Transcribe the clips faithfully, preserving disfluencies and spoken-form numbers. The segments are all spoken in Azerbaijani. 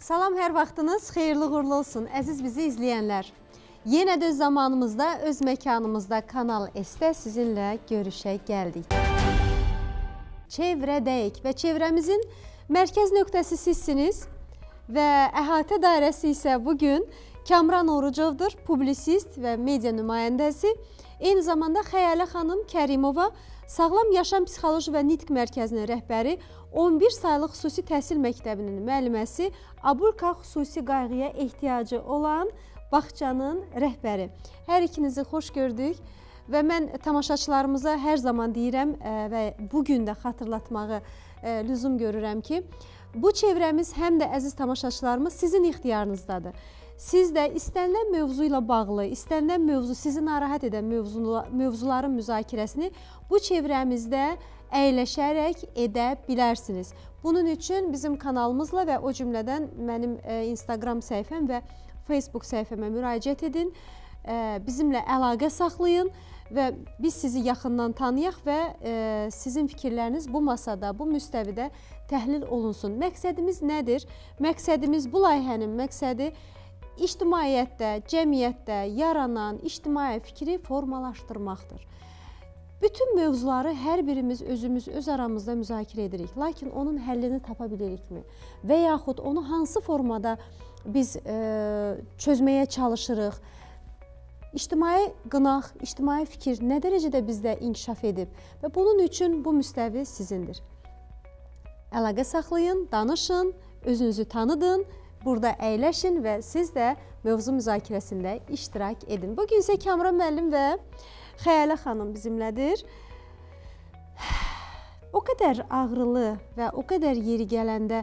Salam, hər vaxtınız xeyirli uğurlu olsun, əziz bizi izləyənlər. Yenə də öz zamanımızda, öz məkanımızda Kanal S-də sizinlə görüşə gəldik. Çevrədəyik və çevrəmizin mərkəz nöqtəsi sizsiniz və əhatə dairəsi isə bugün Kamran Orucovdur, publisist və media nümayəndəsi. Eyni zamanda Xəyalə xanım Kərimova, Sağlam Yaşam Psixoloji və Nitq Mərkəzinin rəhbəri, on bir saylıq xüsusi təhsil məktəbinin müəlliməsi, Abulka xüsusi qayğıya ehtiyacı olan bağçanın rəhbəri. Hər ikinizi xoş gördük və mən tamaşaçılarımıza hər zaman deyirəm və bugün də xatırlatmağı lüzum görürəm ki, bu çevrəmiz həm də əziz tamaşaçılarımız sizin ixtiyarınızdadır. Siz də istənilən mövzu ilə bağlı, istənilən mövzu, sizi narahat edən mövzuların müzakirəsini bu çevrəmizdə əyləşərək edə bilərsiniz. Bunun üçün bizim kanalımızla və o cümlədən mənim Instagram səhifəm və Facebook səhifəmə müraciət edin, bizimlə əlaqə saxlayın və biz sizi yaxından tanıyaq və sizin fikirləriniz bu masada, bu müstəvidə təhlil olunsun. Məqsədimiz nədir? Məqsədimiz, bu layihənin məqsədi ictimaiyyətdə, cəmiyyətdə yaranan ictimai fikri formalaşdırmaqdır. Bütün mövzuları hər birimiz özümüz öz aramızda müzakirə edirik, lakin onun həllini tapa bilirikmi? Və yaxud onu hansı formada biz e, çözməyə çalışırıq? İctimai qınaq, ictimai fikir nə dərəcədə bizdə inkişaf edib və bunun üçün bu müstəvi sizindir. Əlaqə saxlayın, danışın, özünüzü tanıdın, burada əyləşin və siz də mövzu müzakirəsində iştirak edin. Bugün isə Kamran müəllim və Xəyalə xanım bizimlədir. O qədər ağrılı və o qədər yeri gələndə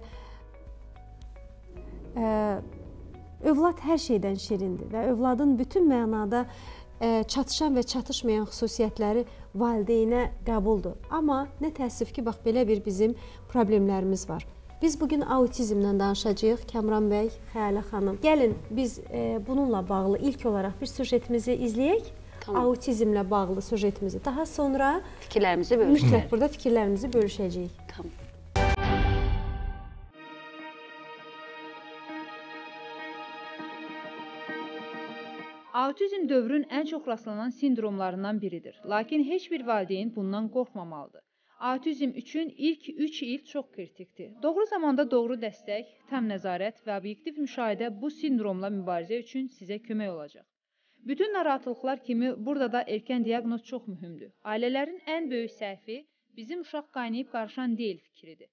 ə, övlad hər şeydən şirindir və övladın bütün mənada ə, çatışan və çatışmayan xüsusiyyətləri valideynə qəbuldur. Amma nə təəssüf ki, bax, belə bir bizim problemlərimiz var. Biz bugün autizmlə danışacağıq, Kamran bəy, Xəyalə xanım. Gəlin, biz e, bununla bağlı ilk olaraq bir süjetimizi izləyək. Tamam. Autizmlə bağlı süjetimizi. Daha sonra fikirlərimizi bölüşəcəyik. Mütləq burada fikirlərimizi bölüşəcəyik. Tamam. Autizm dövrün ən çox rastlanan sindromlarından biridir. Lakin heç bir valideyn bundan qorxmamalıdır. Autizm üçün ilk üç il çox kritikdir. Doğru zamanda doğru dəstək, tam nəzarət və obyektiv müşahidə bu sindromla mübarizə üçün sizə kömək olacaq. Bütün narahatlıqlar kimi burada da erkən diaqnoz çox mühümdür. Ailələrin ən böyük səhvi bizim uşaq qaynayıb qarışan deyil fikridir.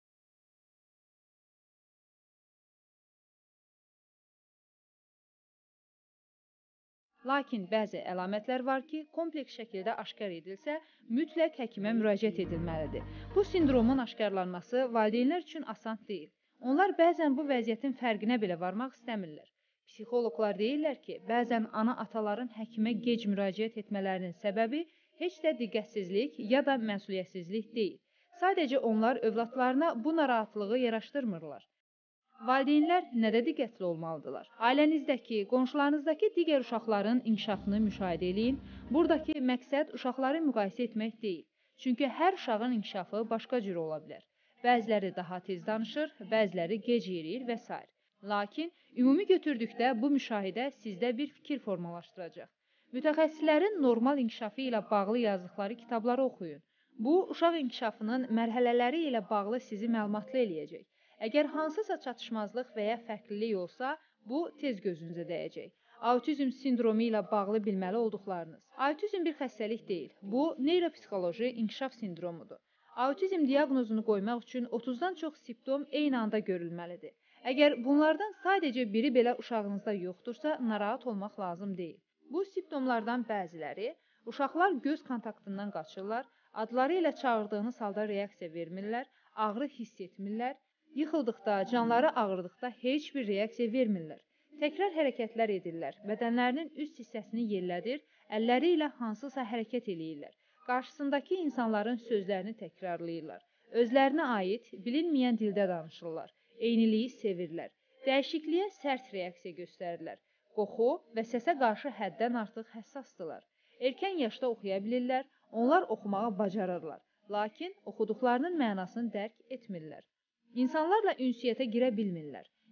Lakin bəzi əlamətlər var ki, kompleks şəkildə aşkar edilsə, mütləq həkimə müraciət edilməlidir. Bu sindromun aşkarlanması valideynlər üçün asan deyil. Onlar bəzən bu vəziyyətin fərqinə belə varmaq istəmirlər. Psixoloqlar deyirlər ki, bəzən ana-ataların həkimə gec müraciət etmələrinin səbəbi heç də diqqətsizlik ya da məsuliyyətsizlik deyil. Sadəcə onlar övladlarına bu narahatlığı yaraşdırmırlar. Valideynlər nədə diqqətli olmalıdırlar? Ailənizdəki, qonşularınızdakı digər uşaqların inkişafını müşahidə edin. Buradakı məqsəd uşaqları müqayisə etmək deyil. Çünki hər uşağın inkişafı başqa cür ola bilər. Bəziləri daha tez danışır, bəziləri gec yeriyir və s. Lakin ümumi götürdükdə bu müşahidə sizdə bir fikir formalaşdıracaq. Mütəxəssislərin normal inkişafı ilə bağlı yazdıqları kitabları oxuyun. Bu, uşaq inkişafının mərhələləri ilə bağlı sizi məlumatlı eləyəcək. Əgər hansısa çatışmazlıq və ya fərqlilik olsa, bu tez gözünüzə dəyəcək. Autizm sindromu ilə bağlı bilməli olduqlarınız. Autizm bir xəstəlik deyil. Bu, neyropsixoloji inkişaf sindromudur. Autizm diaqnozunu qoymaq üçün otuzdan çox simptom eyni anda görülməlidir. Əgər bunlardan sadəcə biri belə uşağınızda yoxdursa, narahat olmaq lazım deyil. Bu simptomlardan bəziləri, uşaqlar göz kontaktından qaçırlar, adları ilə çağırdığınız halda reaksiya vermirlər, ağrı hiss etmirlər, yıxıldıqda, canları ağrıdıqda heç bir reaksiya vermirlər. Təkrar hərəkətlər edirlər, bədənlərinin üst hissəsini yerlədir, əlləri ilə hansısa hərəkət eləyirlər. Qarşısındakı insanların sözlərini təkrarlayırlar. Özlərinə aid, bilinməyən dildə danışırlar. Eyniliyi sevirlər. Dəyişikliyə sərt reaksiya göstərirlər. Qoxu və səsə qarşı həddən artıq həssasdırlar. Erkən yaşda oxuya bilirlər, onlar oxumağı bacarırlar. Lakin oxuduqlarının mənasını dərk etmirlər. İnsanlarla ünsiyyətə girə bilmirlər.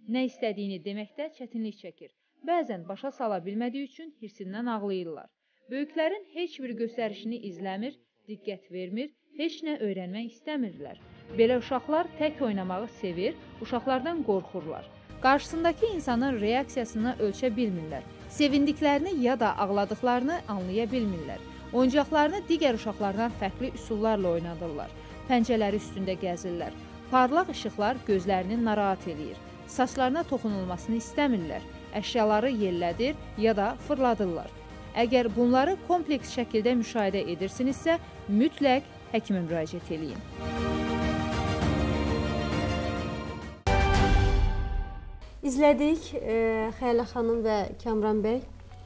Nə istədiyini deməkdə çətinlik çəkir. Bəzən başa sala bilmədiyi üçün hirsindən ağlayırlar. Böyüklərin heç bir göstərişini izləmir, diqqət vermir, heç nə öyrənmək istəmirlər. Belə uşaqlar tək oynamağı sevir, uşaqlardan qorxurlar. Qarşısındakı insanın reaksiyasını ölçə bilmirlər. Sevindiklərini ya da ağladıqlarını anlaya bilmirlər. Oyuncaqlarını digər uşaqlardan fərqli üsullarla oynadırlar. Pəncələri üstündə gəzirlər. Parlaq işıqlar gözlərini narahat edir. Saçlarına toxunulmasını istəmirlər. Əşyaları yellədir ya da fırladırlar. Əgər bunları kompleks şəkildə müşahidə edirsinizsə, mütləq həkimə müraciət edin. İzlədik e, Xəyalə xanım və Kamran bəy.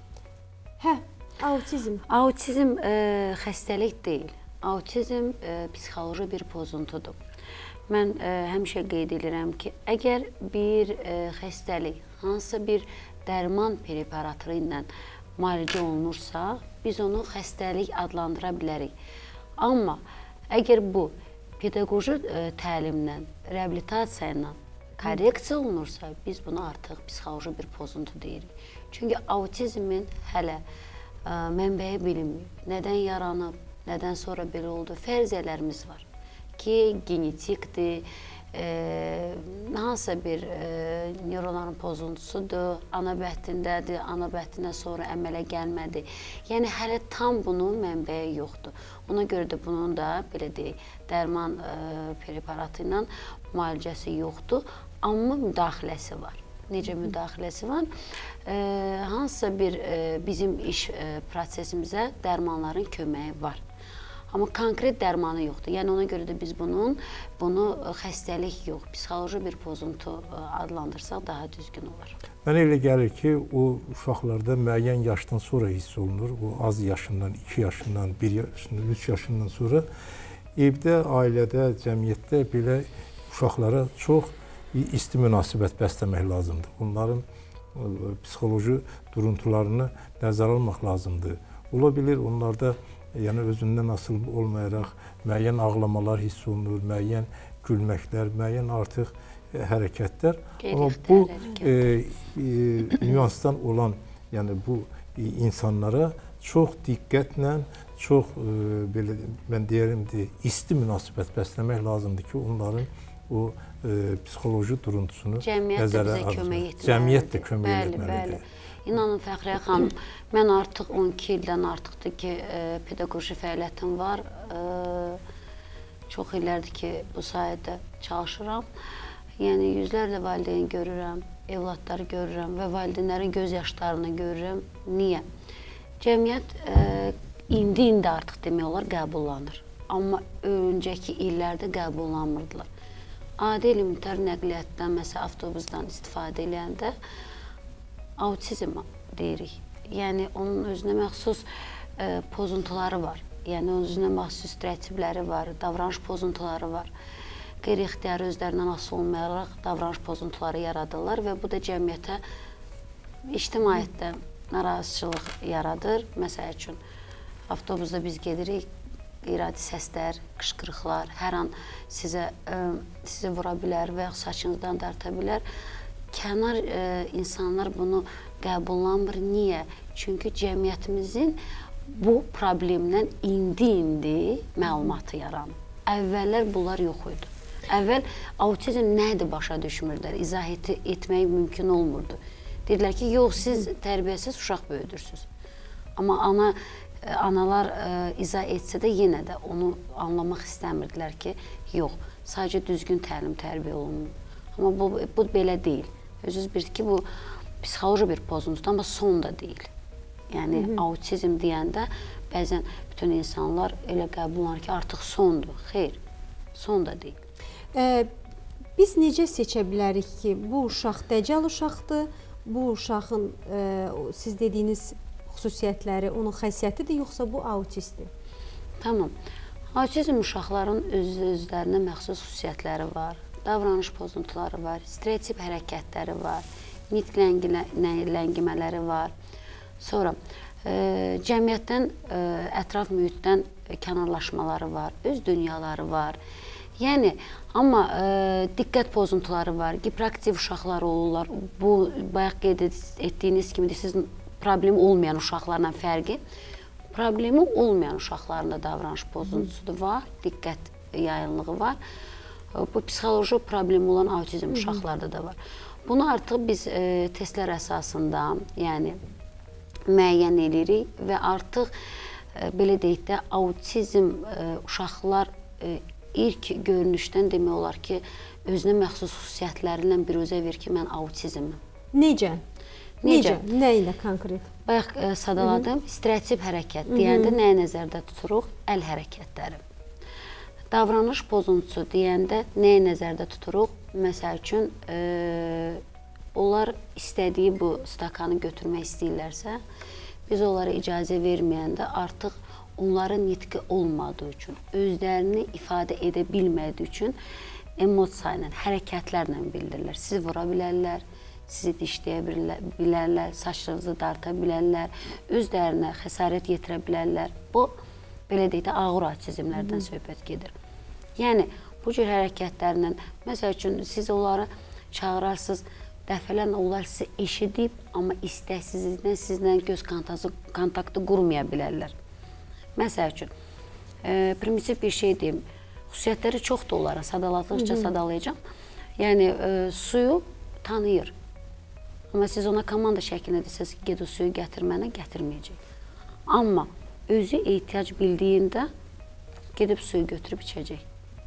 Hə, autizm. Autizm e, xəstəlik deyil. Autizm e, psixoloji bir pozuntudur. Mən e, həmişə qeyd edirəm ki, əgər bir e, xəstəlik hansısa bir dərman preparatı ilə müalicə olunursa, biz onu xəstəlik adlandıra bilərik. Amma əgər bu pedaqoji e, təlimlə, reabilitasiya ilə korreksiya olunursa, biz buna artıq psixoloji bir pozuntu deyirik. Çünki autizmin hələ ə, mənbəyi bilinmir. Nədən yaranıb, nədən sonra belə oldu, fərziyələrimiz var ki, genetikdir, e, hansısa bir e, neyronların pozuntusudur, ana bəhdindədir, ana bəhdindən sonra əmələ gəlmədi. Yəni, hələ tam bunun mənbəyi yoxdur. Ona görə də bunun da, belə deyək, dərman e, preparatı ilə müalicəsi yoxdur. Amma müdaxiləsi var. Necə müdaxiləsi var? E, hansısa bir e, bizim iş e, prosesimizə dərmanların köməyi var. Amma konkret dərmanı yoxdur. Yəni, ona görə də biz bunun, bunu xəstəlik yox, psixoloji bir pozuntu adlandırsaq daha düzgün olar. Mənə elə gəlir ki, o uşaqlarda müəyyən yaşdan sonra hiss olunur. O az yaşından, iki yaşından, bir yaşından, üç yaşından sonra evdə, ailədə, cəmiyyətdə belə uşaqlara çox isti münasibət bəsləmək lazımdır. Bunların psixoloji duruntularını nəzərə almaq lazımdır. Ola bilir, onlarda yəni özündən asılı olmayaraq müəyyən ağlamalar hiss olunur, müəyyən gülməklər, müəyyən artıq e, hərəkətlər. Amma bu e, e, nüansdan olan, yəni bu e, insanlara çox diqqətlə, çox e, belə mən deyərəm də isti münasibət bəsləmək lazımdır ki, onların o e, psixoloji duruntusunu nəzərə alır. Cəmiyyət də kömək etməlidir. İnanın Fəxriyə xanım, mən artıq on iki ildən artıqdır ki, e, pedaqoji fəaliyyətim var. E, çox illərdir ki, bu sayədə çalışıram. Yəni, yüzlərlə valideyn görürəm, evladları görürəm və valideynlərin göz yaşlarını görürəm. Niyə? Cəmiyyət e, indi-indi artıq demək olar qəbullanır. Amma öncəki illərdə qəbullanmırdılar. Adi elementar nəqliyyatdan, məsələn, avtobusdan istifadə edəndə autizm deyirik. Yəni, onun özünə məxsus e, pozuntuları var. Yəni, onun özünə məxsus stereotipləri var, davranış pozuntuları var. Qeyri-ixtiyari özlərindən asılı olmayaraq davranış pozuntuları yaradırlar və bu da cəmiyyətə, ictimaiyyətdə narazıçılıq yaradır. Məsəl üçün, avtobusda biz gedirik, qeyri-adi səslər, qışqırıqlar, hər an sizə, ə, sizi vura bilər və yaxud saçınızdan darta bilər. Kənar ə, insanlar bunu qəbullanmır. Niyə? Çünki cəmiyyətimizin bu problemdən indi-indi məlumatı yaranır. Əvvəllər bunlar yox idi. Əvvəl autizm nədir başa düşmürdülər, izah et etmək mümkün olmurdu. Deyirlər ki, yox, siz tərbiyəsiz uşaq böyüdürsünüz. Amma ana Analar ə, izah etsə də yenə də onu anlamaq istəmirdilər ki, yox, sadəcə düzgün təlim tərbiyə olunur. Amma bu, bu belə deyil. Özünüz bilirsiniz ki, bu psixoloji bir pozuntudur, amma son da deyil. Yəni, Hı -hı. autizm deyəndə bəzən bütün insanlar elə qəbullanır ki, artıq sondur. Xeyr, son da deyil. Ə, biz necə seçə bilərik ki, bu uşaq dəcəl uşaqdır, bu uşağın ə, siz dediyiniz xüsusiyyətləri, onun xəssiyyətidir, yoxsa bu autistdir? Tamam. Autizm uşaqların öz-özlərinə məxsus xüsusiyyətləri var, davranış pozuntuları var, stereotip hərəkətləri var, nitq ləngimələri var. Sonra e, cəmiyyətdən, e, ətraf mühitdən kənarlaşmaları var, öz dünyaları var. Yəni, amma e, diqqət pozuntuları var, hiperaktiv uşaqlar olurlar. Bu, bayaq qeyd etdiyiniz kimi, siz problemi olmayan uşaqlarla fərqi, problemi olmayan uşaqların da davranış pozuntusu var, diqqət yayınlığı var. Bu, psixoloji problemi olan autizm uşaqlarda da var. Bunu artıq biz e, testlər əsasında, yəni, müəyyən edirik və artıq, e, belə deyək də, autizm e, uşaqlar e, ilk görünüşdən demək olar ki, özünə məxsus xüsusiyyətlərindən bir özə verir ki, mən autizmim. Necə? Necə? Nə ilə konkret? Bayaq e, sadaladım, stereotip hərəkət deyəndə nəyə nəzərdə tuturuq? Əl hərəkətləri. Davranış pozuntusu deyəndə nəyə nəzərdə tuturuq? Məsəl üçün, e, onlar istədiyi bu stakanı götürmək istəyirlərsə, biz onlara icazə verməyəndə artıq onların nitqi olmadığı üçün, özlərini ifadə edə bilmədiyi üçün emosiya ilə, hərəkətlərlə bildirirlər. Sizi vura bilərlər, sizi dişləyə bilərlər, saçlarınızı darta bilərlər, özlərinə xəsarət yetirə bilərlər. Bu, belə deyək də, ağır autizmlərdən söhbət gedir. Yəni, bu cür hərəkətlərlə, məsəl üçün, siz onları çağırarsınız, dəfələn onlar sizi eşidib, amma istəksizlikdən sizlə göz kontaktı qurmaya bilərlər. Məsəl üçün, e, primitiv bir şey deyim, xüsusiyyətləri çoxdur onlara, sadaladıqca sadalayacağım. Yəni, e, suyu tanıyır. Amma siz ona komanda şəklində desəz ki, ged o suyu gətir mənə, gətirməyəcək. Amma özü ehtiyac bildiyində gedib suyu götürüb içəcək.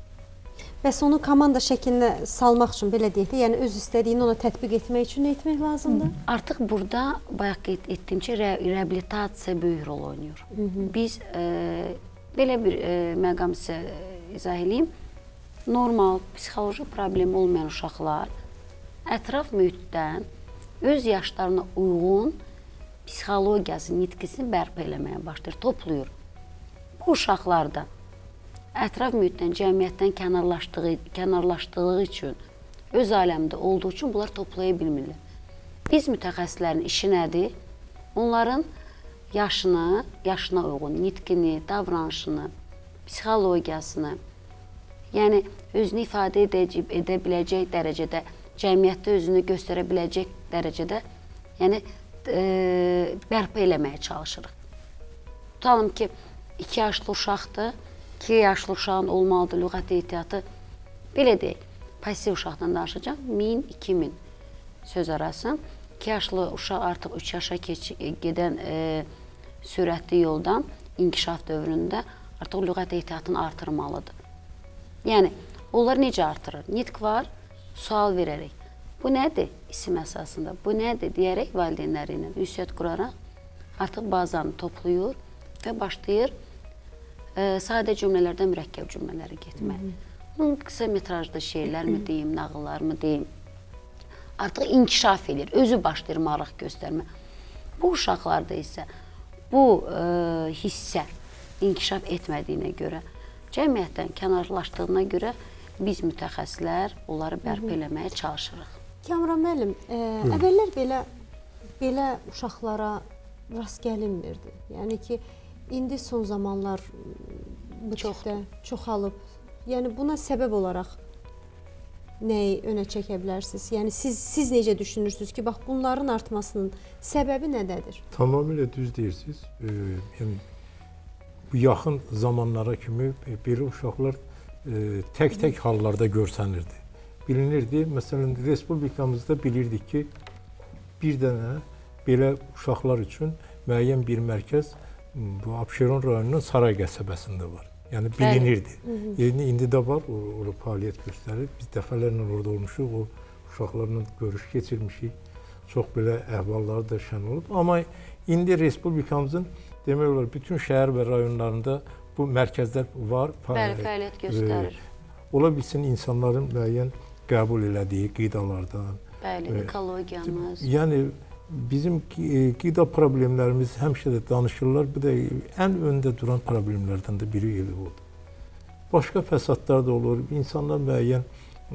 Bəs onu komanda şəklinə salmaq üçün, belə deyək də, yəni öz istədiyini ona tətbiq etmək üçün nə etmək lazımdır? Artıq burada, bayaq qeyd etdiyim ki, re reabilitasiya böyük rol oynayır. Hı -hı. Biz e, belə bir e, məqam sizə izah edeyim. Normal, psixoloji problemi olmayan uşaqlar ətraf mühitdən öz yaşlarına uyğun psixologiyası, nitqisini bərpa eləməyə başlayır, toplayır. Bu uşaqlarda ətraf mühitdən, cəmiyyətdən kənarlaşdığı, kənarlaşdığı üçün, öz aləmdə olduğu üçün bunlar toplaya bilmirlər. Biz mütəxəssislərin işi nədir? Onların yaşını, yaşına uyğun, nitqini, davranışını, psixologiyasını, yəni özünü ifadə edəcək, edə biləcək dərəcədə, cəmiyyətdə özünü göstərə biləcək dərəcədə, yəni e, bərpa eləməyə çalışırıq. Tutalım ki, iki yaşlı uşaqdır, iki yaşlı uşağın olmalıdır lüğət ehtiyatı. Belə deyək, pasiv uşaqdan danışacağım, min, iki min söz arası. iki yaşlı uşaq artıq üç yaşa keç, gedən e, sürətli yoldan, inkişaf dövründə artıq lüğət ehtiyatını artırmalıdır. Yəni, onlar necə artırır? Nitq var, sual verərək. Bu nədir? İsim əsasında. Bu nədir? Deyərək valideynləri ilə ünsiyyət quraraq artıq bazanı toplayır və başlayır e, sadə cümlələrdən mürəkkəb cümlələrə getmək. Bunun qısa metrajlı şeylər mi deyim, nağıllar mı deyim? Artıq inkişaf edir, özü başlayır maraq göstərmə. Bu uşaqlarda isə bu e, hissə inkişaf etmədiyinə görə, cəmiyyətdən kənarlaşdığına görə biz mütəxəssislər onları bərpa eləməyə çalışırıq. Kamran müəllim, e, əvvəllər belə belə uşaqlara rast gəlinmirdi. Yəni ki, indi son zamanlar bu tipdə çoxalıb. Yəni buna səbəb olaraq nəyi önə çəkə bilərsiniz? Yəni siz siz necə düşünürsünüz ki, bax bunların artmasının səbəbi nədədir? Tamamilə düz deyirsiniz. E, yəni bu yaxın zamanlara kimi belə uşaqlar tək-tək hallarda görsənirdi. Bilinirdi, məsələn, respublikamızda bilirdik ki, bir dənə belə uşaqlar üçün müəyyən bir mərkəz bu Abşeron rayonunun Saray qəsəbəsində var. Yəni bilinirdi. Yəni indi də var, orada fəaliyyət göstərir. Biz dəfələrlə orada olmuşuq, o uşaqlarla görüş keçirmişik. Çox belə əhvalları da şən olub. Amma indi respublikamızın demək olar bütün şəhər və rayonlarında bu mərkəzlər var. Bəli, fəaliyyət göstərir. Ola bilsin insanların müəyyən qəbul elədiyi qidalardan. Bəli, ekologiyamız. Yəni bizim qida problemlərimiz həmişə də danışırlar. Bu da ən öndə duran problemlərdən də biri elə oldu. Başqa fəsadlar da olur. İnsanlar müəyyən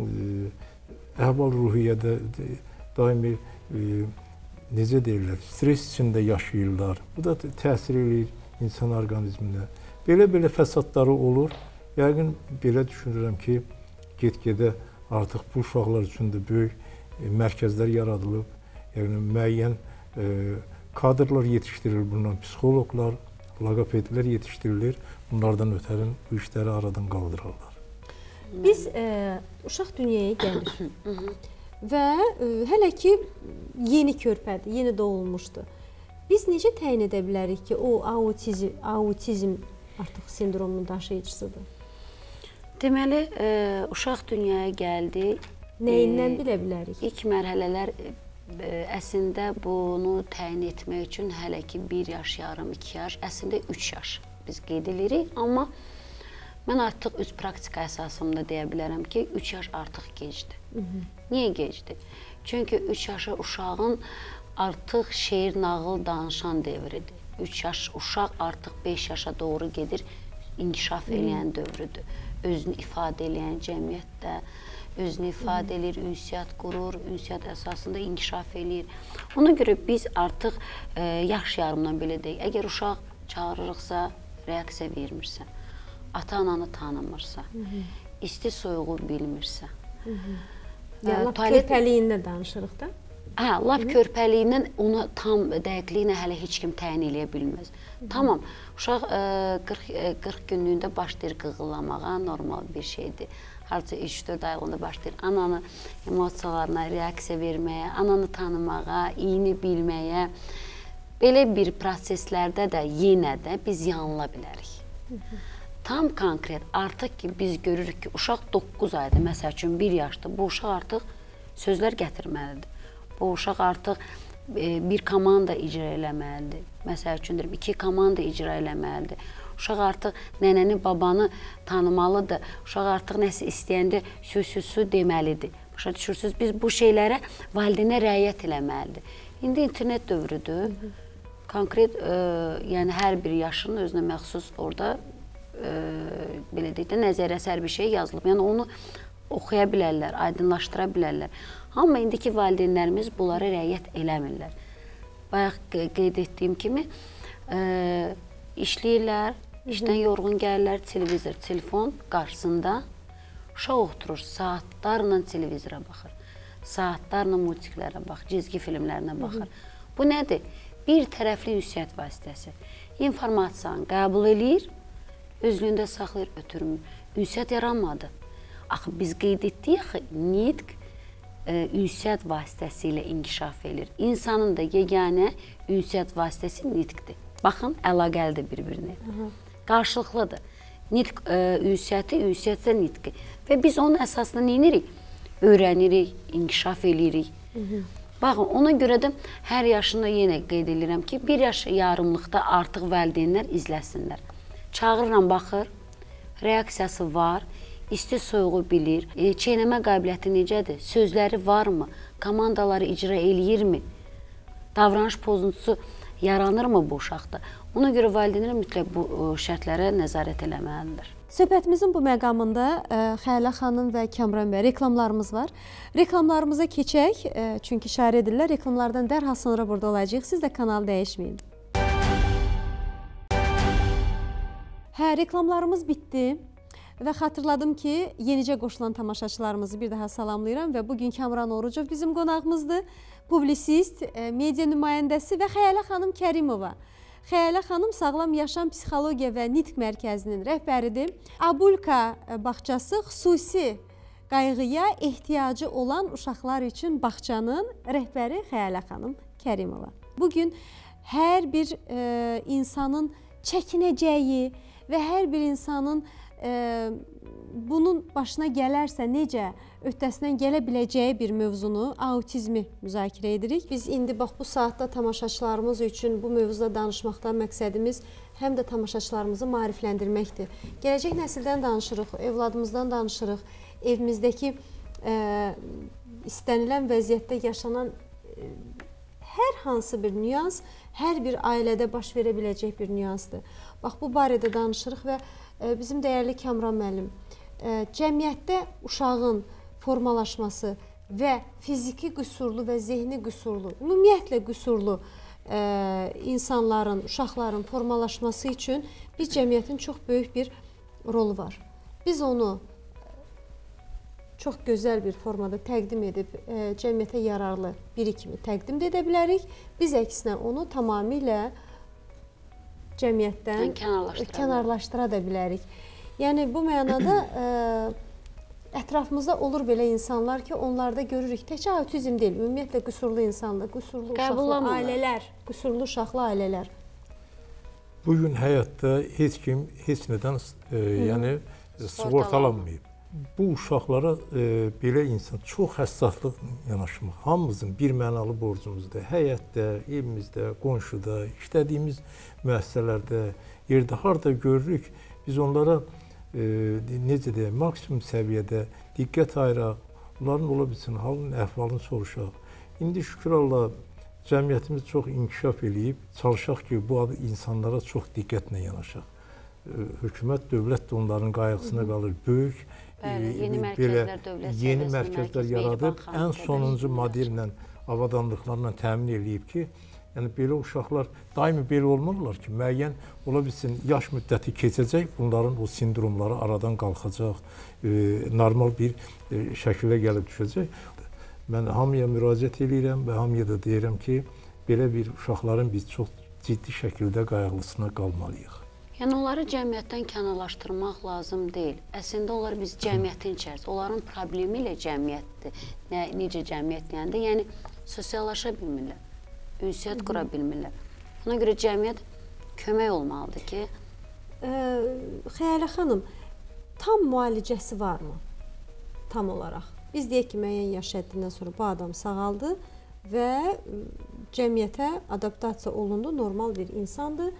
əhval-ruhiyyədə daimi necə deyirlər, stres içində yaşayırlar. Bu da təsir edir insan orqanizminə. Belə-belə fəsadları olur Yəqin belə düşünürəm ki, get-gedə artıq bu uşaqlar üçün də böyük mərkəzlər yaradılıb, yəni müəyyən kadrlar yetişdirilir, bundan psixoloqlar, loqopedlər yetişdirilir, bunlardan ötəri bu işləri aradan qaldırırlar. Biz e, uşaq dünyaya gəlir və e, hələ ki yeni körpədir, yeni doğulmuşdur. Biz necə təyin edə bilərik ki, o autizm, autizm artıq sindromunun daşıyıcısıdır? Deməli, e, uşaq dünyaya gəldi. Nəyindən e, bilə bilərik? İlk mərhələlər e, əslində bunu təyin etmək üçün hələ ki bir yaş, yarım, iki yaş, əslində üç yaş biz qeyd edirik. Amma mən artıq öz praktika əsasımda deyə bilərəm ki, üç yaş artıq gecdir. Hı -hı. Niyə gecdir? Çünki üç yaşa uşağın artıq şeir, nağıl danışan devridir. üç yaş uşaq artıq beş yaşa doğru gedir, inkişaf eləyən dövrüdür. Özünü ifadə eləyən cəmiyyətdə, özünü ifadə edir, ünsiyyət qurur, ünsiyyət əsasında inkişaf eləyir. Ona görə biz artıq e, yaş yarımdan belə deyək, əgər uşaq çağırırıqsa, reaksiya vermirsə, ata-ananı tanımırsa, Hı -hı. isti soyuğu bilmirsə. Hı -hı. Ya, lap tualet... körpəliyindən danışırıq da. Hə, lap körpəliyindən ona tam dəqiqliyinə hələ heç kim təyin eləyə bilməz. Hı -hı. Tamam, uşaq qırx günlüyündə başlayır qığılamağa, normal bir şeydir. Harca üç dörd aylığında başlayır ananı emosiyalarına reaksiya verməyə, ananı tanımağa, iyini bilməyə. Belə bir proseslərdə də yenə də biz yanıla bilərik. Hı -hı. Tam konkret, artıq ki biz görürük ki, uşaq doqquz ayda, məsəl üçün bir yaşda, bu uşaq artıq sözlər gətirməlidir. Bu uşaq artıq e, bir komanda icra eləməlidir. Məsəl üçün, iki komanda icra eləməlidir. Uşaq artıq nənəni, babanı tanımalıdır. Uşaq artıq nəsə istəyəndə su-su-su deməlidir. Başa düşürsünüz, biz bu şeylərə valideynə riayət eləməlidir. İndi internet dövrüdür. Hı -hı. Konkret, e, yəni hər bir yaşın özünə məxsus orada e, belə deyək də nəzərə əsər bir şey yazılıb. Yəni onu oxuya bilərlər, aydınlaşdıra bilərlər. Amma indiki valideynlərimiz bunlara riayət eləmirlər. Bayaq qeyd etdiyim kimi e, işləyirlər, işdən yorğun gəlirlər, televizor, telefon qarşısında uşaq oturur, saatlarla televizora baxır, saatlarla multiklərə baxır, cizgi filmlərinə baxır. Hı -hı. Bu nədir? Bir tərəfli ünsiyyət vasitəsi. İnformasiyanı qəbul eləyir, özlüyündə saxlayır, ötürmür. Ünsiyyət yaranmadı. Axı biz qeyd etdik axı, nitq e, ünsiyyət vasitəsilə inkişaf edir. İnsanın da yeganə ünsiyyət vasitəsi nitqdir. Baxın, əlaqəlidir bir-birinə. Qarşılıqlıdır. Nitq e, ünsiyyəti, ünsiyyətsə nitqi. Və biz onun əsasında nə edirik? Öyrənirik, inkişaf edirik. Hı -hı. Baxın, ona görə də hər yaşında yenə qeyd edirəm ki, bir yaş yarımlıqda artıq valideynlər izləsinlər. Çağırıram, baxır, reaksiyası var, isti soyuğu bilir, e, çeynəmə qabiliyyəti necədir, sözləri varmı, komandaları icra eləyirmi, davranış pozuntusu yaranırmı bu uşaqda? Ona görə valideynlər mütləq bu şərtlərə nəzarət eləməlidir. Söhbətimizin bu məqamında ə, Xəyalə xanım və Kamran bəy reklamlarımız var. Reklamlarımıza keçək, ə, çünki şair edirlər, reklamlardan dərhal sonra burada olacaq. Siz də kanalı dəyişməyin. Hə, reklamlarımız bitdi və xatırladım ki, yenicə qoşulan tamaşaçılarımızı bir daha salamlayıram və bugün Kamran Orucov bizim qonağımızdır. Publisist, ə, media nümayəndəsi və Xəyalə xanım Kərimova. Xəyalə xanım Sağlam Yaşam Psixologiya və Nitq Mərkəzinin rəhbəridir. Abulka bağçası xüsusi qayğıya ehtiyacı olan uşaqlar üçün bağçanın rəhbəri Xəyalə xanım Kərimova. Bugün hər bir e, insanın çəkinəcəyi və hər bir insanın e, bunun başına gələrsə necə öhdəsindən gələ biləcəyi bir mövzunu, autizmi müzakirə edirik. Biz indi bax bu saatda tamaşaçılarımız üçün bu mövzuda danışmaqdan məqsədimiz həm də tamaşaçılarımızı maarifləndirməkdir. Gələcək nəsildən danışırıq, evladımızdan danışırıq, evimizdəki e, istənilən vəziyyətdə yaşanan e, hər hansı bir nüans, hər bir ailədə baş verə biləcək bir nüansdır. Bax bu barədə danışırıq və e, bizim dəyərli Kamran müəllim, e, cəmiyyətdə uşağın formalaşması və fiziki qüsurlu və zehni qüsurlu, ümumiyyətlə qüsurlu e, insanların, uşaqların formalaşması üçün biz cəmiyyətin çox böyük bir rolu var. biz onu çox gözəl bir formada təqdim edib e, cəmiyyətə yararlı biri kimi təqdim də edə bilərik. Biz əksinə onu tamamilə cəmiyyətdən kənarlaşdıra, kənarlaşdıra da bilərik. Yəni bu mənada e, ətrafımızda olur belə insanlar ki, onlarda görürük təkcə autizm deyil, ümumiyyətlə qüsurlu insanlar, qüsurlu uşaqlı ailələr, qüsurlu uşaqlı ailələr. Bugün həyatda heç kim heç nədən e, yəni sığortalanmayıb. Bu uşaqlara e, belə insan çox həssaslıq yanaşmaq hamımızın bir mənalı borcumuzdur. Həyətdə, evimizdə, qonşuda, işlədiyimiz müəssisələrdə, yerdə harda görürük, biz onlara e, necə deyək, maksimum səviyyədə diqqət ayıraq, onların ola bilsin halın, əhvalını soruşaq. İndi şükür Allah cəmiyyətimiz çox inkişaf eləyib, çalışaq ki, bu insanlara çox diqqətlə yanaşaq. Hökumət, dövlət də onların qayğısına qalır, böyük. Bəli, yeni belə mərkəzlər, dövlət yeni mərkəzlər yaradıb, ən sonuncu modellə, avadanlıqlarla təmin eləyib ki, yəni belə uşaqlar daimi belə olmurlar ki, müəyyən ola bilsin, yaş müddəti keçəcək, bunların o sindromları aradan qalxacaq, e, normal bir e, şəkilə gəlib düşəcək. Mən hamıya müraciət edirəm və hamıya da deyirəm ki, belə bir uşaqların biz çox ciddi şəkildə qayğılısına qalmalıyıq. Yəni, onları cəmiyyətdən kənarlaşdırmaq lazım deyil. Əslində, onlar biz cəmiyyətin içərisində, onların problemi ilə cəmiyyətdir. Nə, necə cəmiyyət deyəndə, yəni, sosiallaşa bilmirlər, ünsiyyət qura bilmirlər. Buna görə cəmiyyət kömək olmalıdır ki... E, Xəyalə xanım, tam müalicəsi varmı? Tam olaraq. Biz deyək ki, müəyyən yaş həddindən sonra bu adam sağaldı və cəmiyyətə adaptasiya olundu, normal bir insandır.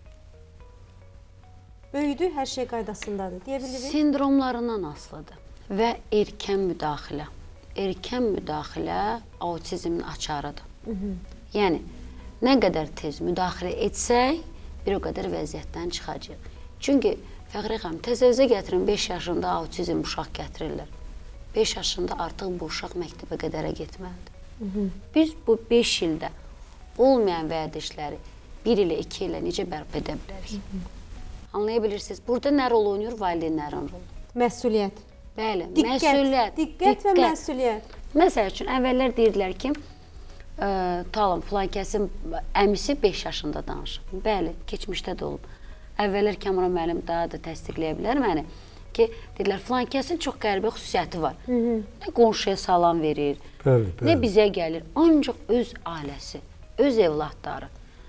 Böyüdü, hər şey qaydasındadır, deyə bilirik. Sindromlarından asılıdır və erkən müdaxilə. Erkən müdaxilə autizmin açarıdır. Hı -hı. Yəni, nə qədər tez müdaxilə etsək, bir o qədər vəziyyətdən çıxacaq. Çünki, Fəxri xanım, təsəvvürə gətirin, beş yaşında autizm uşaq gətirirlər. beş yaşında artıq bu uşaq məktəbə qədərə getməlidir. Hı -hı. Biz bu beş ildə olmayan vərdişləri bir ilə, iki ilə necə bərpa edə bilərik? Hı -hı. Anlayabilirsiniz. Burada nə rol oynayır? Valideynlərin rolu. Məsuliyyət. Bəli, diqqət, məsuliyyət. Diqqət və məsuliyyət. Məsəl üçün, əvvəllər deyirdilər ki, ə, talam, filan kəsin əmisi beş yaşında danışır. Bəli, keçmişdə də olub. Əvvəllər Kamran müəllim daha da təsdiqləyə bilər məni ki, dedilər, filan kəsin çox qəribə xüsusiyyəti var. Hı -hı. Nə qonşuya salam verir, bəli, bəli. Nə bizə gəlir. Ancaq öz ailəsi, öz evladları.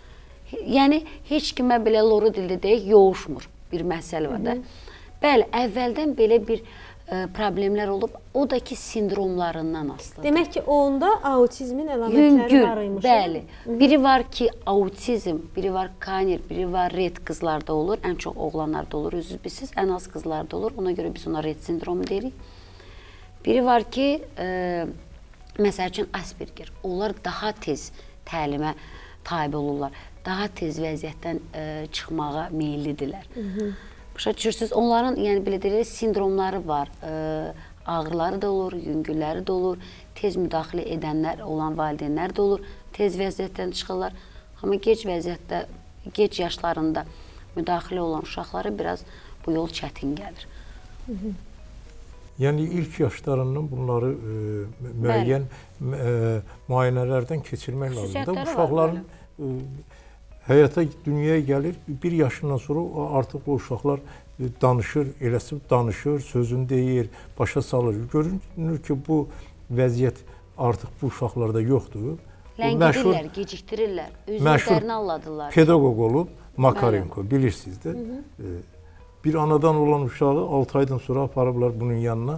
Yəni, heç kimə belə loru dildə deyək, yoğuşmur bir məsələ var da. Bəli, əvvəldən belə bir ə, problemlər olub, o da ki, sindromlarından asılıdır. Demək ki, onda autizmin əlamətləri varıymış. Bəli. Biri var ki, autizm, biri var kanir, biri var red qızlarda olur, ən çox oğlanlarda olur, özünüz bilirsiniz, ən az qızlarda olur, ona görə biz ona red sindromu deyirik. Biri var ki, ə, məsəl üçün Asperger, onlar daha tez təlimə tabi olurlar. Daha tez vəziyyətdən ə, çıxmağa meyillidirlər. Başa düşürsünüz, onların, yəni belə deyək, sindromları var. Ə, ağrıları da olur, yüngülləri də olur, tez müdaxilə edənlər olan valideynlər də olur, tez vəziyyətdən çıxırlar. Amma gec vəziyyətdə, gec yaşlarında müdaxilə olan uşaqlara biraz bu yol çətin gəlir. Hı -hı. Yəni, ilk yaşlarından bunları ə, müəyyən ə, müayinələrdən keçirmək lazımdır. Uşaqların ə, həyata, dünyaya gəlir, bir yaşından sonra artıq o uşaqlar danışır, eləsi danışır, sözünü deyir, başa salır. Görünür ki, bu vəziyyət artıq bu uşaqlarda yoxdur. Ləngidirlər, gecikdirirlər, özlərini alladırlar. Pedaqoq olub, Makarenko, bilirsiniz də. Hı -hı. Bir anadan olan uşağı altı aydan sonra aparıblar bunun yanına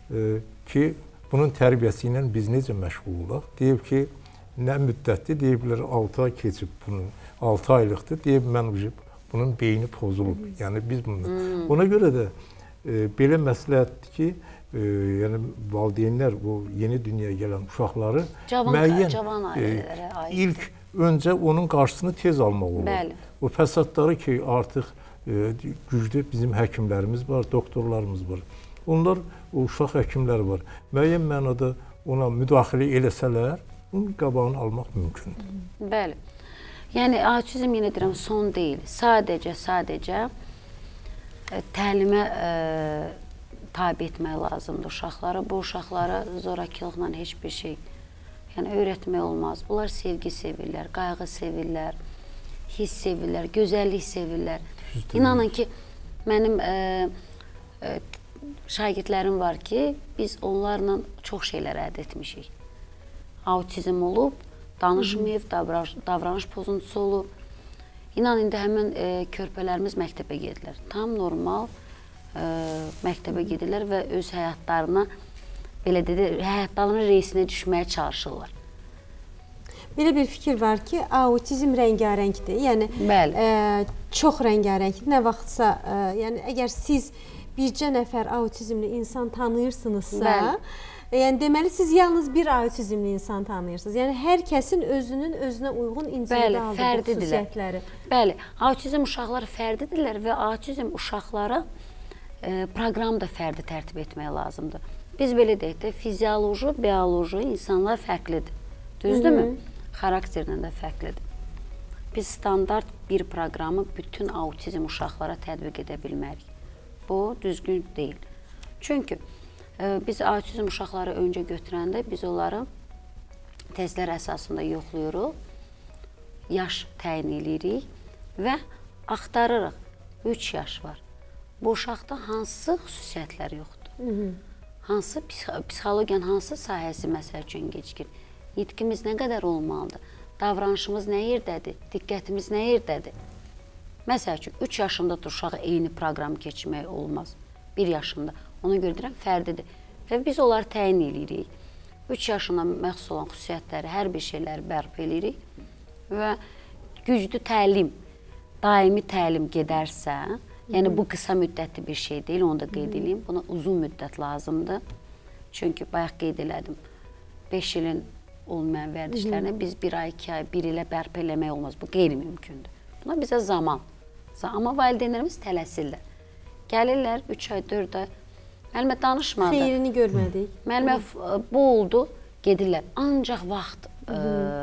ki, bunun tərbiyəsi ilə biz necə məşğul olaq? Deyib ki, nə müddətdir? Deyiblər, altı ay keçib bunun. altı aylıqdır, deyib, mən bunun beyni pozulub. Yəni, biz bunu... Hmm. Ona görə də e, belə məsləhətdir ki, e, yəni, valideynlər, o yeni dünyaya gələn uşaqları cavan, müəyyən cavan ailələrə e, ilk öncə onun qarşısını tez almaq olur. Bəli. O fəsadları ki, artıq e, güclü bizim həkimlərimiz var, doktorlarımız var. Onlar, o uşaq həkimləri var. Müəyyən mənada ona müdaxilə eləsələr, bunun qabağını almaq mümkündür. Bəli. Yəni, autizm, yenə deyirəm, son deyil. Sadəcə, sadəcə ə, təlimə ə, tabi etmək lazımdır uşaqlara. Bu uşaqlara zorakılıqla heç bir şey yəni öyrətmək olmaz. Bunlar sevgi sevirlər, qayğı sevirlər, hiss sevirlər, gözəllik sevirlər. İnanın ki, mənim ə, ə, şagirdlərim var ki, biz onlarla çox şeylər əldə etmişik. Autizm olub, danışmayıb, davranış, davranış pozuntusu olub. İnan, indi həmin e, körpələrimiz məktəbə gedirlər. Tam normal e, məktəbə gedirlər və öz həyatlarına, belə dedi, həyatlarının reisinə düşməyə çalışırlar. Belə bir fikir var ki, autizm rəngarəngdir. Yəni, e, çox rəngarəngdir. Nə vaxtsa, e, yəni, əgər siz bircə nəfər autizmli insan tanıyırsınızsa, bəli. Yəni, deməli, siz yalnız bir autizmli insan tanıyırsınız. Yəni, hər kəsin özünün özünə uyğun individual xüsusiyyətləri. Bəli, autizm uşaqlar fərdidirlər və autizm uşaqlara e, proqram da fərdi tərtib etmək lazımdır. Biz belə deyək də, fizioloji, bioloji insanlar fərqlidir. Düzdürmü? Xarakterdən də fərqlidir. Biz standart bir proqramı bütün autizm uşaqlara tətbiq edə bilmərik. Bu, düzgün deyil. Çünki biz autizm uşaqları öncə götürəndə biz onları testlər əsasında yoxlayırıq, yaş təyin edirik və axtarırıq. üç yaş var. Bu uşaqda hansı xüsusiyyətlər yoxdur? Hı -hı. Hansı psixologiyanın hansı sahəsi məsəl üçün gecikir? Nitqimiz nə qədər olmalıdır? Davranışımız nə yerdədir? Diqqətimiz nə yerdədir? Məsəl üçün, üç yaşında uşağı eyni proqram keçmək olmaz. bir yaşında. Ona görə deyirəm, fərdidir. Və biz onları təyin edirik. üç yaşında məxsus olan xüsusiyyətləri, hər bir şeyləri bərpa edirik. Və güclü təlim, daimi təlim gedərsə, yəni bu qısa müddətli bir şey deyil, onu da qeyd edeyim. Buna uzun müddət lazımdır. Çünki bayaq qeyd elədim, beş ilin olmayan vərdişlərini biz bir ay, iki ay, bir ilə bərpa eləmək olmaz. Bu qeyri-mümkündür. Buna bizə zaman. Amma valideynlərimiz tələsirlər. Gəlirlər, üç ay, dörd ay, müəllimə danışmadı. Xeyrini görmədik. Müəllimə bu oldu, gedirlər. Ancaq vaxt, ə,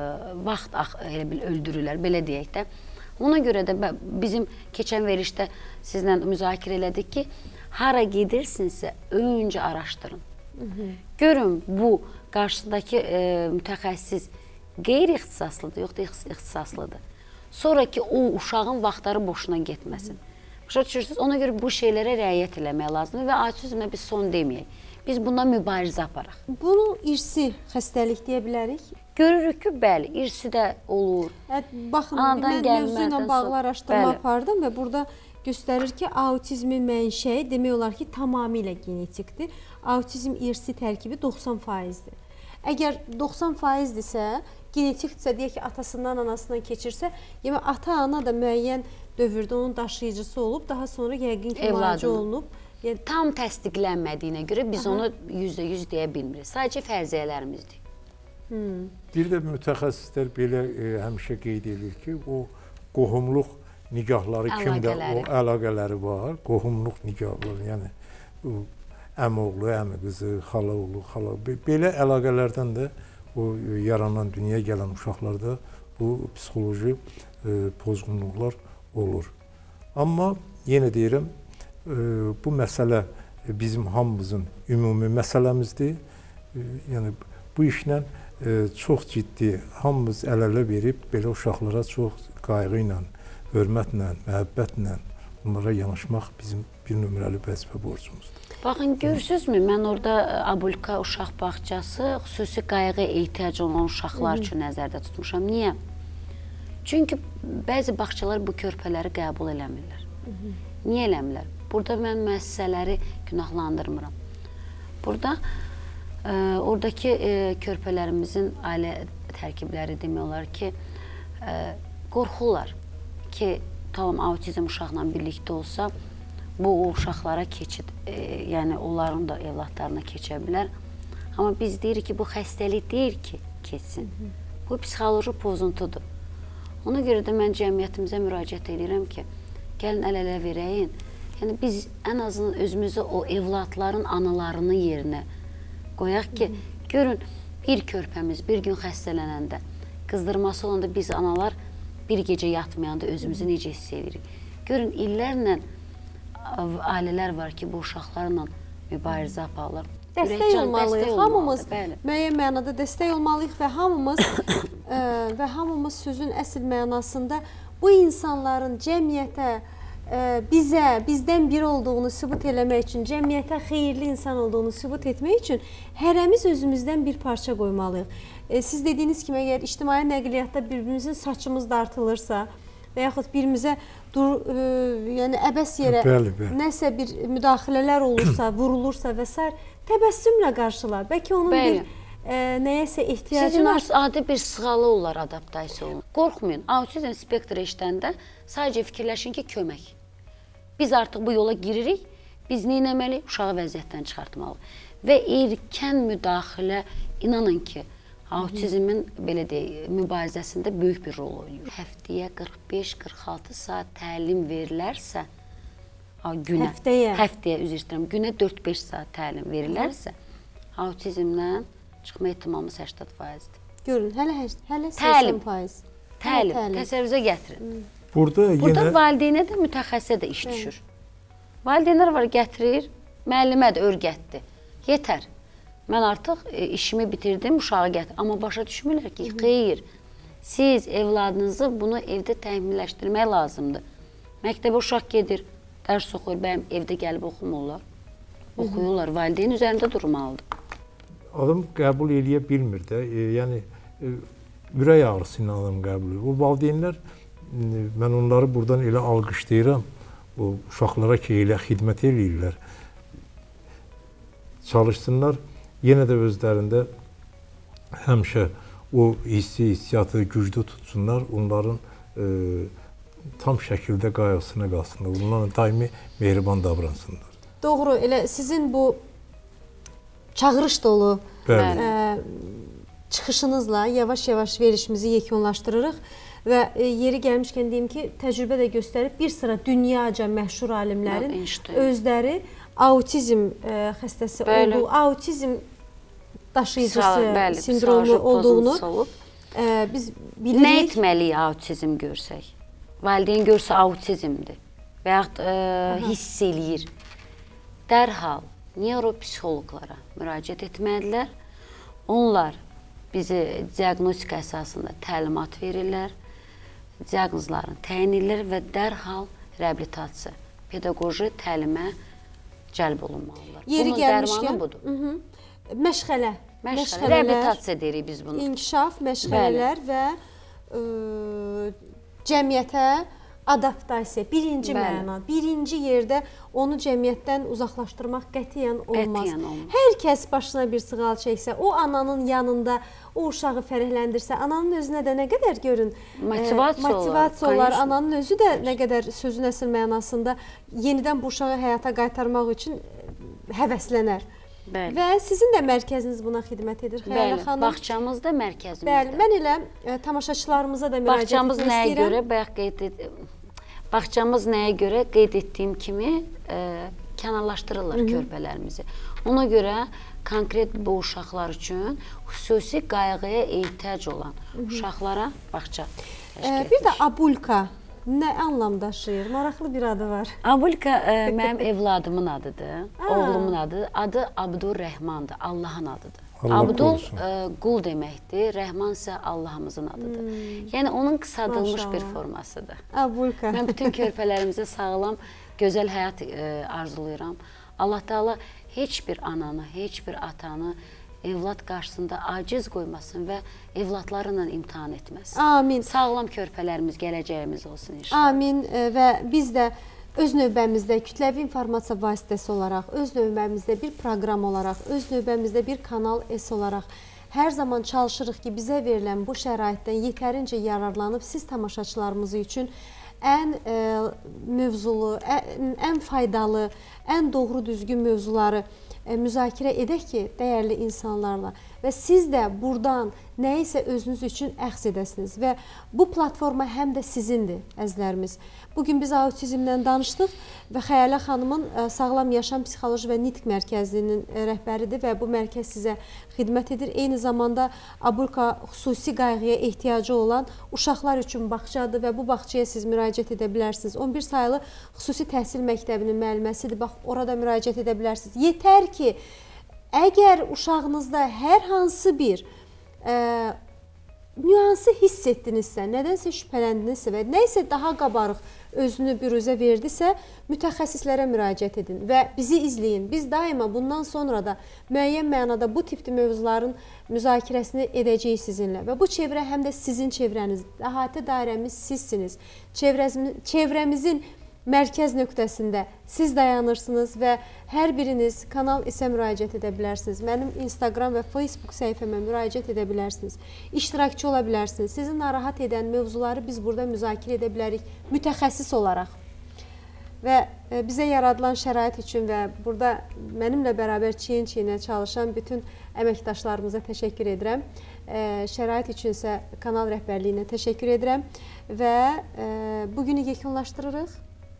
vaxt elə bil öldürürlər, belə deyək də. Ona görə də bizim keçən verişdə sizlə müzakirə elədik ki, hara gedirsinizsə, öncə araşdırın. Hı -hı. Görün, bu qarşısındakı ə, mütəxəssis qeyri-ixtisaslıdır, yoxdur ixtisaslıdır. Sonra ki, o uşağın vaxtları boşuna getməsin. Başa düşürsünüz, ona görə bu şeylərə riayət eləmək lazımdır və autizmə biz son deməyək. Biz bundan mübarizə aparaq. Bunu irsi xəstəlik deyə bilərik? Görürük ki, bəli, irsi də olur. Hə, baxın, mən mövzu ilə bağlı araşdırma apardım və burada göstərir ki, autizmin mənşəyi demək olar ki, tamamilə genetikdir. Autizm irsi tərkibi doxsan faizdir. Əgər doxsan faizdirsə, genetikdirsə, deyək ki, atasından, anasından keçirsə, yəni ata-ana da müəyyən dövrdə onun daşıyıcısı olub, daha sonra yəqin ki, müalicə olunub. Yəni, tam təsdiqlənmədiyinə görə biz Aha. onu yüzdə yüz deyə bilmirik. Sadəcə fərziyyələrimizdir. Hmm. Bir də mütəxəssislər belə e, həmişə qeyd edir ki, o qohumluq nigahları kimdə o əlaqələri var, qohumluq nigahları, yəni o, əmoğlu, əmi qızı, xala oğlu, xala, belə əlaqələrdən də o yaranan, dünyaya gələn uşaqlarda bu psixoloji e, pozğunluqlar olur. Amma yenə deyirəm, e, bu məsələ bizim hamımızın ümumi məsələmizdir. E, yəni bu işlə e, çox ciddi, hamımız əl-ələ verib belə uşaqlara çox qayğı ilə, hörmətlə, məhəbbətlə onlara yanaşmaq bizim bir nömrəli vəzifə borcumuzdur. Baxın, görürsünüzmü, mən orada Abulka uşaq bağçası xüsusi qayğı ehtiyacı olan uşaqlar üçün nəzərdə tutmuşam. Niyə? Çünki bəzi bağçalar bu körpələri qəbul eləmirlər. Niyə eləmirlər? Burada mən müəssisələri günahlandırmıram. Burada e, oradakı e, körpələrimizin ailə tərkibləri demək olar ki, e, qorxurlar ki, tamam autizm uşaqla birlikdə olsa, bu uşaqlara keçid, e, yəni onların da evladlarına keçə bilər. Amma biz deyirik ki, bu xəstəlik deyil ki, keçsin. Bu psixoloji pozuntudur. Ona görə də mən cəmiyyətimizə müraciət edirəm ki, gəlin əl-ələ verəyin. Yəni biz ən azından özümüzü o evladların analarının yerinə qoyaq ki, görün bir körpəmiz bir gün xəstələnəndə, qızdırması olanda biz analar bir gecə yatmayanda özümüzü necə hiss edirik. Görün illərlə ailələr var ki, bu uşaqlarla mübarizə aparılır. Dəstək Ürəkcan olmalıyıq. dəstək Hamımız olmalıdır, bəli. müəyyən mənada dəstək olmalıyıq və hamımız ə, və hamımız sözün əsl mənasında bu insanların cəmiyyətə, ə, bizə, bizdən biri olduğunu sübut eləmək üçün, cəmiyyətə xeyirli insan olduğunu sübut etmək üçün hərəmiz özümüzdən bir parça qoymalıyıq. E, siz dediyiniz kimi, əgər ictimai nəqliyyatda bir-birimizin saçımız dartılırsa və yaxud birimizə dur, ə, yəni əbəs yerə bəli, bəli. nəsə bir müdaxilələr olursa, vurulursa və s. təbəssümlə qarşılar. Bəlkə onun Bəli. bir ə, nəyəsə ehtiyacı Sizin var. adi bir sığalı olar adaptasiya olun. Qorxmayın. Autizm spektri işləndə sadəcə fikirləşin ki, kömək. Biz artıq bu yola giririk. Biz nə etməliyik? Uşağı vəziyyətdən çıxartmalıyıq. Və erkən müdaxilə, inanın ki, autizmin belə deyək, mübarizəsində böyük bir rol oynayır. Həftəyə qırx beş qırx altı saat təlim verilərsə, günə, Həftəyə. həftəyə üzr istəyirəm, günə dörd beş saat təlim verilərsə, autizmdən çıxma ehtimalımız səksən faizdir. Görün, hələ hələ Təlim. səksən faiz. Təlim, təlim. təsəvvürünüzə gətirin. Burada, Burada yenə valideynə də, mütəxəssisə də iş düşür. Valideynlər var, gətirir, müəllimə də öyrətdi. Yetər. Mən artıq e, işimi bitirdim, uşağı gətir. Amma başa düşmürlər ki, xeyr, siz evladınızı bunu evdə təminləşdirmək lazımdır. Məktəbə uşaq gedir, dərs oxuyur, bəyəm evdə gəlib oxumurlar. Oxuyurlar, valideyn üzərində durmalıdır. adam qəbul eləyə bilmir də. E, yəni e, ürək ağrısı ilə adam qəbul edir. O valideynlər, e, mən onları buradan elə alqışlayıram. O uşaqlara ki, elə xidmət eləyirlər. Çalışsınlar, yenə də özlərində həmişə o hissi, hissiyatı güclü tutsunlar. Onların e, tam şəkildə qayğısına qalsınlar. Onlarla daimi mehriban davransınlar. Doğru, elə sizin bu çağırış dolu Bəli. ə, çıxışınızla yavaş-yavaş verilişimizi yekunlaşdırırıq və e, yeri gəlmişkən deyim ki, təcrübə də göstərib bir sıra dünyaca məşhur alimlərin Einstein. özləri autizm ə, xəstəsi Bəli. olduğu, autizm daşıyıcısı Bəli, bəli, sindromu psixoloji olduğunu pozuntusu olub. ə, biz Nə bilirik. etməliyik autizm görsək? Valideyn görsə autizmdir və yaxud e, hiss eləyir. Dərhal neuropsixoloqlara müraciət etməlidirlər. Onlar bizi diaqnostika əsasında təlimat verirlər, diaqnozlarını təyin edirlər və dərhal reabilitasiya, pedaqoji təlimə cəlb olunmalılar. Yeri Bunun gəlmişkən, dərmanı budur. Hı -hı. Məşğələ, Məşğələ, məşğələlər, reabilitasiya deyirik biz bunu. inkişaf, məşğələlər və ə, cəmiyyətə adaptasiya, birinci Bəli. məna, birinci yerdə onu cəmiyyətdən uzaqlaşdırmaq qətiyyən olmaz. Qətiyyən olmaz. Hər kəs başına bir sığal çəksə, o ananın yanında o uşağı fərəhləndirsə, ananın özünə də nə qədər görün Motivasiya e, motivasiya olar, olar, конечно. ananın özü də nə qədər sözün əsl mənasında yenidən bu uşağı həyata qaytarmaq üçün həvəslənər. Bəli. Və sizin də mərkəziniz buna xidmət edir, Xəyalə Bəli, xanım. bağçamız da mərkəzimizdir. Bəli, mən elə e, tamaşaçılarımıza da müraciət Bağçamız etmək nəyə istəyirəm. görə bayaq qeyd et Bağçamız nəyə görə qeyd etdiyim kimi e, kənarlaşdırırlar körpələrimizi. Ona görə konkret bu uşaqlar üçün xüsusi qayğıya ehtiyac olan uşaqlara bağça təşkil E, edilir. bir də Abulka nə anlam daşıyır? Maraqlı bir adı var. Abulka e, mənim evladımın adıdır, Aa. oğlumun adı. Adı Abdurrəhmandır, Allahın adıdır. Allah Abdul qorusun. e, qul deməkdir, Rəhman isə Allahımızın adıdır. Yəni onun qısaldılmış bir Maşallah. formasıdır. Abulka. Mən bütün körpələrimizə sağlam, gözəl həyat e, arzulayıram. Allah Taala heç bir ananı, heç bir atanı evlad qarşısında aciz qoymasın və evladlarla imtahan etməsin. Amin. Sağlam körpələrimiz, gələcəyimiz olsun inşallah. Amin e, və biz də öz növbəmizdə kütləvi informasiya vasitəsi olaraq, öz növbəmizdə bir proqram olaraq, öz növbəmizdə bir Kanal S olaraq hər zaman çalışırıq ki, bizə verilən bu şəraitdən yetərincə yararlanıb siz tamaşaçılarımız üçün ən e, mövzulu, ən, ən faydalı, ən doğru düzgün mövzuları e, müzakirə edək ki, dəyərli insanlarla və siz də buradan nəyisə özünüz üçün əxz edəsiniz və bu platforma həm də sizindir, əzizlərimiz. Bugün biz autizmdən danışdıq və Xəyalə xanımın Sağlam Yaşam Psixoloji və Nitq Mərkəzinin rəhbəridir və bu mərkəz sizə xidmət edir. Eyni zamanda Abulka xüsusi qayğıya ehtiyacı olan uşaqlar üçün bağçadır və bu bağçaya siz müraciət edə bilərsiniz. on bir sayılı xüsusi təhsil məktəbinin müəlliməsidir. Bax, orada müraciət edə bilərsiniz. Yetər ki, əgər uşağınızda hər hansı bir e, nüansı hiss etdinizsə, nədənsə şübhələndinizsə və nəysə daha qabarıq özünü büruzə verdisə, mütəxəssislərə müraciət edin və bizi izləyin. Biz daima bundan sonra da müəyyən mənada bu tipli mövzuların müzakirəsini edəcəyik sizinlə və bu çevrə həm də sizin çevrəniz, əhatə dairəmiz sizsiniz. Çevrəmizin mərkəz nöqtəsində siz dayanırsınız və hər biriniz Kanal S-ə müraciət edə bilərsiniz. Mənim Instagram və Facebook səhifəmə müraciət edə bilərsiniz. İştirakçı ola bilərsiniz. Sizi narahat edən mövzuları biz burada müzakirə edə bilərik mütəxəssis olaraq. Və bizə yaradılan şərait üçün və burada mənimlə bərabər çiyin-çiyinə çalışan bütün əməkdaşlarımıza təşəkkür edirəm. Şərait üçünsə kanal rəhbərliyinə təşəkkür edirəm və bugünü yekunlaşdırırıq.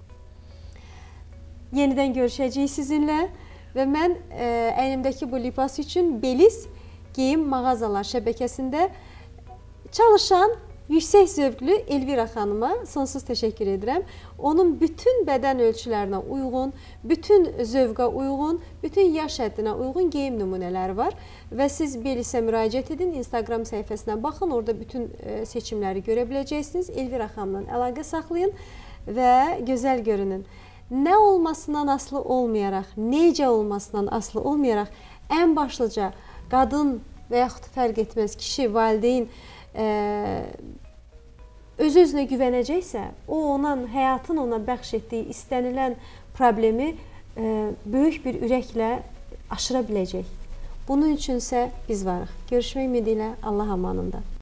Yenidən görüşəcəyik sizinlə və mən ə, əynimdəki bu libas üçün Beliz Geyim Mağazalar şəbəkəsində çalışan yüksək zövqlü Elvira xanıma sonsuz təşəkkür edirəm. Onun bütün bədən ölçülərinə uyğun, bütün zövqa uyğun, bütün yaş həddinə uyğun geyim nümunələri var və siz Belizə müraciət edin, Instagram səhifəsinə baxın, orada bütün ə, seçimləri görə biləcəksiniz. Elvira xanımla əlaqə saxlayın və gözəl görünün. Nə olmasından asılı olmayaraq, necə olmasından asılı olmayaraq, ən başlıca qadın və yaxud fərq etməz kişi, valideyn e, öz-özünə güvənəcəksə, o onun, həyatın ona bəxş etdiyi istənilən problemi e, böyük bir ürəklə aşıra biləcək. Bunun üçünsə biz varıq. Görüşmək ümidi ilə Allah amanında.